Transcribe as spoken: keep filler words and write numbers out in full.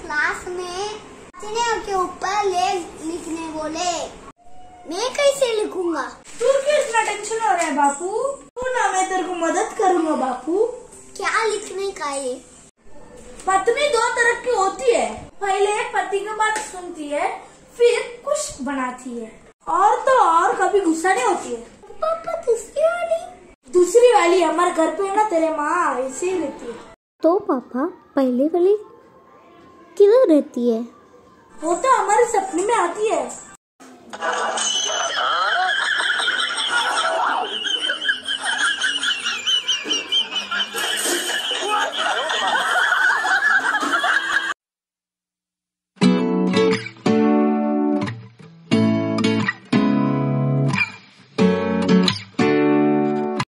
Class में के ऊपर लेख लिखने बोले, मैं कैसे लिखूंगा? तू क्यों इतना टेंशन हो रहा है बापू? तू ना, मैं तेरे को मदद करूंगा बापू। क्या लिखने का है? पत्नी दो तरह की होती है, पहले पति की बात सुनती है, फिर कुछ बनाती है, और तो और कभी गुस्सा नहीं होती है। पापा दूसरी वाली दूसरी वाली हमारे घर पे है ना, तेरे माँ ऐसे ही रहती है। तो पापा पहले वाली किधर रहती है? वो तो हमारे सपने में आती है।